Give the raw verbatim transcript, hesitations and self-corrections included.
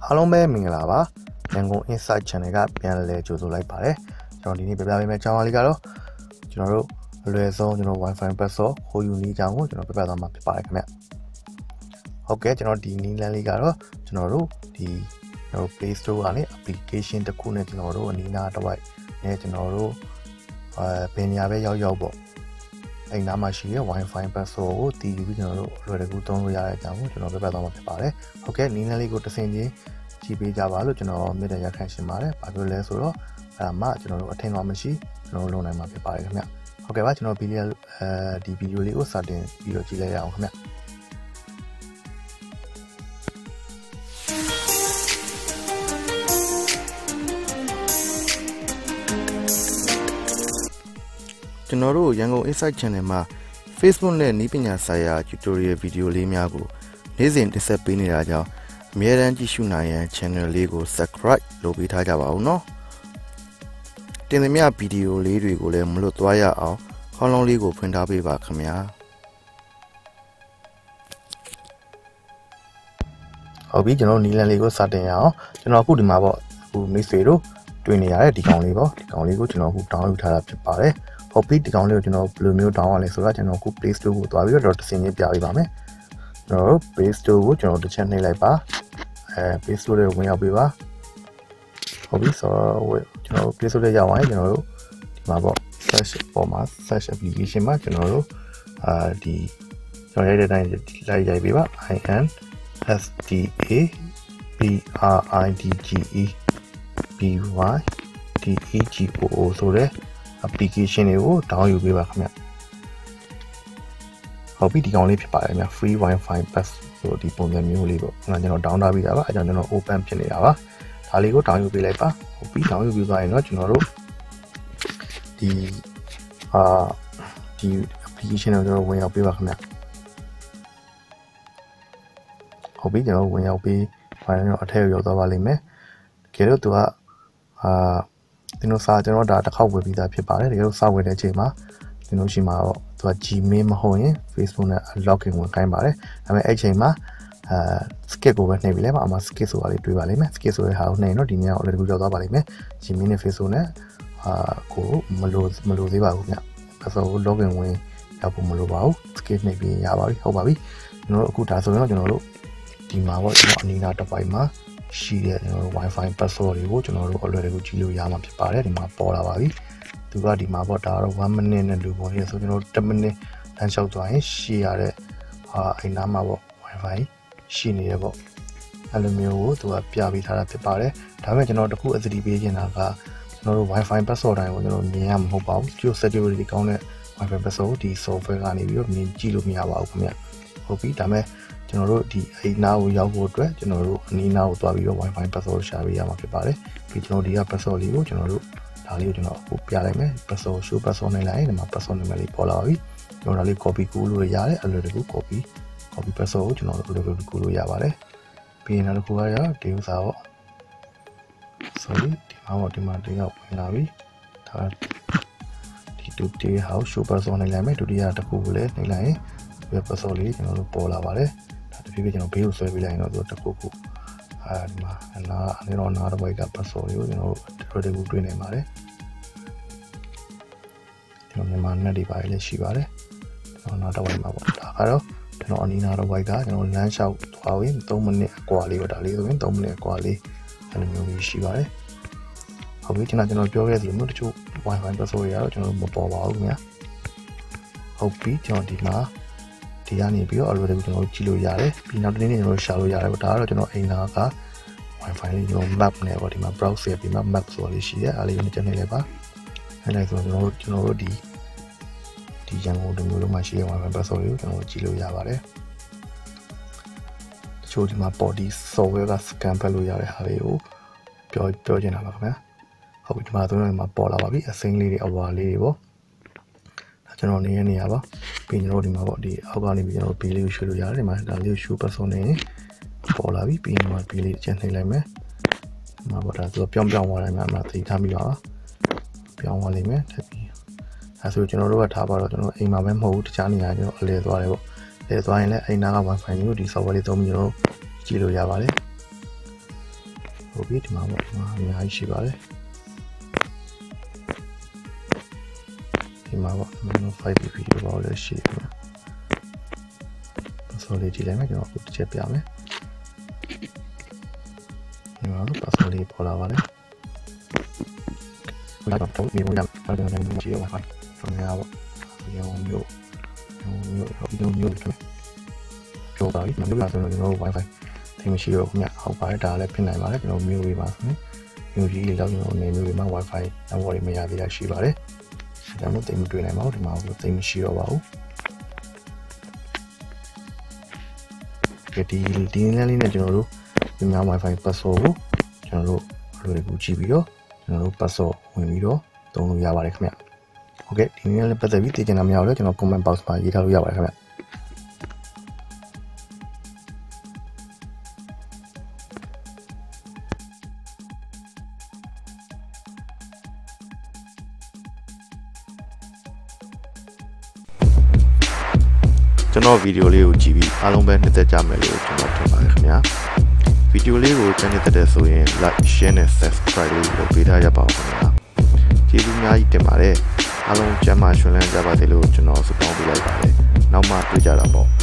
အားလုံးပဲမင်္ဂလာပါရန်ကုန် Insight Channel ကပြန်လည်ကြိုဆိုလိုက်ပါတယ်ကျွန်တော်ဒီနေ့ပြပြပေးမယ့်အကြောင်းအရာလေးကတော့ကျွန်တော်တို့အလွယ်ဆုံးကျွန်တော် Wi-Fi password ခိုးယူနည်းအကြောင်းကိုကျွန်တော်ပြပြသွားမှာဖြစ်ပါတယ်ခင်ဗျဟုတ်ကဲ့ကျွန်တော်ဒီနည်းလမ်းလေးကတော့ကျွန်တော်တို့ဒီကျွန်တော် Play Store ကနေ application တစ်ခုနဲ့ကျွန်တော်တို့အနီးနားတစ်ဝိုက်နဲ့ကျွန်တော်တို့အဲဘယ်နေရာပဲရောက်ရောက်ပေါ့အဲ့နားမှာရှိတဲ့ Wi-Fi password ကိုတည်ယူပြီးကျွန်တော်တို့အလွယ်တကူသုံးလို့ရတဲ့အကြောင်းကိုကျွန်တော်ပြပြသွားမှာဖြစ်ပါတယ်ဟုတ်ကဲ့နည်းလမ်းလေးကိုတစ်ဆင့်ချင်းကြည့်ပေးကြပါလို့ကျွန်တော်မြစ်တဲ့ရခိုင်ရှင်ပါတယ်ဘာလို့လဲဆိုတော့အဲ့ဒါမှကျွန်တော်တို့အထင်မှမရှိကျွန်တော်လုပ်နိုင်မှာဖြစ်ပါတယ်ခင်ဗျဟုတ်ကဲ့ပါကျွန်တော်ဗီဒီယိုအဲဒီဗီဒီယိုလေးကိုစတင်ပြီးတော့ကြည့်လိုက်ရအောင်ခင်ဗျကျွန်တော်တို့ရန်ကုန် Insight Channel မှာ Facebook နဲ့နည်းပညာဆိုင်ရာ tutorial ဗီဒီယိုလေးများကိုနေ့စဉ်တင်ဆက်ပေးနေတာကြောင့်အမြဲတမ်းကြည့်ရှုနိုင်ရန် channel လေးကို subscribe လုပ်ပေးထားကြပါဦးနော်တင်သမျှဗီဒီယိုလေးတွေကိုလည်းမလွတ်သွားရအောင်ခေါင်းလုံးလေးကိုဖွင့်ထားပေးပါခင်ဗျာဟုတ်ပြီကျွန်တော်နီလန်လေးကိုစတင်ရအောင်ကျွန်တော်အခုဒီမှာပေါ့အခုမိတ်ဆွေတို့တွေ့နေရတဲ့ဒီကောင်လေးပေါ့ဒီကောင်လေးကိုကျွန်တော်အခု download ထားတာဖြစ်ပါတယ်ဟုတ်ပြီဒီကောင်လေးကိုကျွန်တော်ဘယ်လိုမျိုး download ရလဲဆိုတော့ကျွန်တော်အခု Play Store ကိုသွားပြီးတော့တစ်စင်းချင်းပြပေးပါမယ်ကျွန်တော် Play Store ကိုကျွန်တော်တစ်ချက်နှိပ်လိုက်ပါအဲ Play Store ကိုဝင်ရောက်ပေးပါဟုတ်ပြီဆိုတော့ကျွန်တော် Play Store ထဲရောက်ရင်ကျွန်တော်တို့ဒီမှာပေါ့ search ပေါ်မှာ search application မှာကျွန်တော်တို့အာဒီကျွန်တော်ရိုက်တဲ့အတိုင်းလိုက်ရိုက်ပေးပါ I N S T A P R I D G E B Y D E G O O ဆိုတဲ့ application တွေကို download ယူပေးပါခင်ဗျဟုတ်ပြီဒီကောင်လေးဖြစ်ပါတယ်ခင်ဗျ free wifi pass ဆိုဒီပုံစံမျိုးလေးပေါ့ကျွန်တော် download ထားပြီးတာပါအဲကြောင့်ကျွန်တော် open ဖြစ်နေတာပါဒါလေးကို download ယူပေးလိုက်ပါဟုတ်ပြီ download ယူပြီးသွားရင်တော့ကျွန်တော်တို့ဒီအာဒီ application ကိုကျွန်တော်ဝင်ရောက်ပေးပါခင်ဗျဟုတ်ပြီကျွန်တော်ဝင်ရောက်ပြီးဘာလဲတော့အထက်ရောက်သွားပါလိမ့်မယ်တကယ်လို့သူကအာဒီလိုစာကျွန်တော်ဒါတစ်ခေါက်ဝယ်ပြီးသားဖြစ်ပါတယ်တကယ်လို့စာဝယ်တဲ့အချိန်မှာဒီလိုရှိမှာတော့သူက Gmail မဟုတ်ရင် Facebook နဲ့ login ဝင်ခိုင်းပါတယ်ဒါပေမဲ့အဲ့ချိန်မှာအာ skip ကိုပဲနှိပ်ပြီးလဲပါအမှ skip ဆိုတာလေးတွေ့ပါလိမ့်မယ် skip ဆိုတဲ့ဟာကိုနှိပ်ရင်တော့ဒီနေ့အောင်လည်းတကူကြောက်သွားပါလိမ့်မယ် Gmail နဲ့ Facebook နဲ့အာကိုမလို့မလို့သေးပါဘူးဗျအဲ့ဆို login ဝင်ရောက်ဖို့မလိုပါဘူး skip နှိပ်ပြီးရပါပြီဟုတ်ပါပြီကျွန်တော်တို့အခုဒါဆိုရင်တော့ကျွန်တော်တို့ဒီမှာပေါ့ကျွန်တော်အနီးနားတစ်ပိုင်းမှာရှိတဲ့ကျွန်တော်တို့ Wi-Fi password တွေကိုကျွန်တော်တို့အလွယ်တကူကြည့်လို့ရမှာဖြစ်ပါတယ်ဒီမှာပေါ်လာပါပြီသူကဒီမှာပေါ့ဒါတော့one minute နဲ့လူပေါ်နေဆိုကျွန်တော်တို့ten minute တန်းလျှောက်သွားရင်ရှေ့ရတဲ့ဟာအိမ်နားမှာပေါ့ Wi-Fi ရှိနေရပေါ့အဲ့လိုမျိုးကိုသူကပြပေးထားတာဖြစ်ပါတယ်ဒါပေမဲ့ကျွန်တော်တခုအသတိပေးချင်တာကကျွန်တော်တို့ Wi-Fi password တိုင်းကိုကျွန်တော်မြင်ရမှာမဟုတ်ပါဘူးကျိုး security ကောင်းတဲ့ Wi-Fi password ဒီ software ကနေပြီးတော့မြင်ကြည့်လို့မရပါဘူးခင်ဗျဟုတ်ပြီဒါပေမဲ့ကျွန်တော်တို့ဒီအိမ်နားကိုရောက်ဖို့အတွက်ကျွန်တော်တို့အနီးနားကိုသွားပြီးတော့ Wi-Fi password ရှာပေးရမှာဖြစ်ပါတယ်ပြီးကျွန်တော်ဒီက password လေးကိုကျွန်တော်တို့ဒါလေးကိုကျွန်တော်အခုပြလိုက်မယ် password show password နဲ့လိုက်ရင်ဒီမှာ password နံပါတ်လေးပေါ်လာပါပြီကျွန်တော်ဒါလေး copy ကူးလို့ရတယ်အလွယ်တကူ copy copy password ကိုကျွန်တော်တို့အလွယ်တကူကူးလို့ရပါတယ်ပြီးရင်နောက်တစ်ခုကရဒီဥစားပေါ့ sorry ဒီမှာပေါ့ဒီမှာတယောက်ဝင်လာပြီဒါဒီဒုတိယ house show password နဲ့လိုက်မယ်ဒုတိယတစ်ခုကိုလည်းနှိပ်လိုက်ရင်ဒီ password လေးကျွန်တော်တို့ပေါ်လာပါတယ်ဒါတဖြည်းဖြည်းကျွန်တော်ဘေးကိုဆွဲပေးလိုက်ရင်တော့သူတစ်ခုခုအဲဒီမှာအနာအနေတော့နားတစ်ဝိုက်က password လေးကိုကျွန်တော်တို့တော်တော်တွေ့နိုင်ပါတယ်ကျွန်တော်မြန်မာနဲ့ဒီပါလေးရှိပါတယ်ကျွန်တော်နားတစ်ဝိုက်မှာပေါ့ဒါကတော့ကျွန်တော်အနီးနားတစ်ဝိုက်ကကျွန်တော်လမ်းလျှောက်သွားဝင်threeမိနစ်အကွာလေးပေါ့ဒါလေးဆိုရင်threeမိနစ်အကွာလေးအဲ့လိုမျိုးကြီးရှိပါတယ်ဟုတ်ပြီကျွန်တော်ကျွန်တော်ပြောခဲ့သလိုမျိုးတချို့ Wi-Fi password တွေကတော့ကျွန်တော်မပေါ်ပါဘူးခင်ဗျာဟုတ်ပြီကျွန်တော်ဒီမှာဒီကနေပြီးတော့ already ကျွန်တော်ကြည့်လို့ရတယ်ပြီးနောက်တစ်နေ့ကျွန်တော်ရှာလို့ရတယ်ပေါ့ဒါကတော့ကျွန်တော်အိမ်နာက Wi-Fi လေးကျွန်တော် map နဲ့ပေါ့ဒီမှာ browse ရပြီးမှ map ဆိုလေးရှိတယ်အားလေးကိုကျွန်တော်နေလဲပါအဲ့လိုက်ဆိုကျွန်တော်တို့ကျွန်တော်တို့ဒီဒီရန်ကုန်တို့မျိုးလုံးမှာရှိတဲ့ Wi-Fi password တွေကိုကျွန်တော်ကြည့်လို့ရပါတယ်တချို့ဒီမှာ body software က scan ဖတ်လို့ရတဲ့ဟာလေးကိုပြောပြောချင်တာပါခင်ဗျာဟုတ်ပြီဒီမှာဆိုရင်ဒီမှာပေါ်လာပါပြီအစိမ်းလေးတွေအဝါလေးတွေပေါ့ကျွန်တော်နေရနေရပါပြီးကျွန်တော်ဒီမှာပေါ့ဒီအောက်ကနေပြီးကျွန်တော်ဘေးလေးကိုရွှေ့လို့ရတယ်ဒီမှာဒါလေးကို show password နဲ့ပေါ်လာပြီပြီးတော့ဘေးလေးချက်နှိပ်လိုက်မယ်ဒီမှာပေါ့ဒါသူပြောင်းပြောင်းသွားတယ်မှာအမှသိထားမိပါပါပြောင်းသွားလိမ့်မယ်ထပ်ပြီးအဲဆိုကျွန်တော်တို့ကထားပါတော့ကျွန်တော်အိမ်မှာပဲမဟုတ်ဘူးတခြားနေရာကျွန်တော်အလဲသွားတယ်ပေါ့လဲသွားရင်လည်းအိမ်နာက Wi-Fi လေးကိုဒီ software လေးသုံးပြီးကျွန်တော်ကြည့်လို့ရပါတယ်ဟုတ်ပြီဒီမှာပေါ့ဒီမှာအများကြီးရှိပါတယ်ဒီမှာပေါ့ five B P ပေါ့လည်းရှိတယ် password လေးကြည့်လိုက်မယ်ကျွန်တော်အခုတစ်ချက်ပြမယ်ဒီမှာတော့ password လေးပေါ်လာပါတယ်ဘယ်တော့မြေဝင်ရအောင်ကျွန်တော်ကြည့်ရအောင် wifi ကျွန်တော်ရပါဒီအောင်မျိုးမျိုးမျိုးမျိုးမျိုးပြောပါပြီမျိုးလာဆိုတော့ကျွန်တော် wifi သိမရှိတော့ခင်ဗျဟုတ်ပါတယ်ဒါလည်းဖြစ်နိုင်ပါတယ်ကျွန်တော်မျိုးဝေးပါဆိုရင်မျိုးကြီးလေးတော့ကျွန်တော်နေမျိုးတွေမှာ wifi အဝေါ်တွေမရသေးတာရှိပါတယ်ဒါမှမဟုတ်သိမတွေ့နိုင်ပါဘူးဒီမှာသိမရှိတော့ပါဘူးဒီဒီလမ်းလေးနဲ့ကျွန်တော်တို့ဒီမှာ wifi password ကိုကျွန်တော်တို့အလွယ်တကူကြည့်ပြီးတော့ကျွန်တော်တို့ password ဝင်ပြီးတော့သုံးလို့ရပါတယ်ခင်ဗျဟုတ်ကဲ့ဒီနေ့လည်းပတ်သက်ပြီးသိချင်တာများလို့ကျွန်တော် comment box မှာရေးထားလို့ရပါတယ်ခင်ဗျကျွန်တော်ဗီဒီယိုလေးကိုကြည့်ပြီးအားလုံးပဲနှစ်သက်ကြမယ်လို့ကျွန်တော်ထင်ပါတယ်ခင်ဗျာဗီဒီယိုလေးကိုကြည့်နေတဲ့ဆိုရင် like share နဲ့ subscribe လေးလုပ်ပေးထားရပါဦးခင်ဗျာကျေးဇူးအများကြီးတင်ပါတယ်အားလုံးကျမ်းမာရွှင်လန်းကြပါစေလို့ကျွန်တော်ဆုတောင်းပေးလိုက်ပါတယ်နောက်မှတွေ့ကြတာပေါ့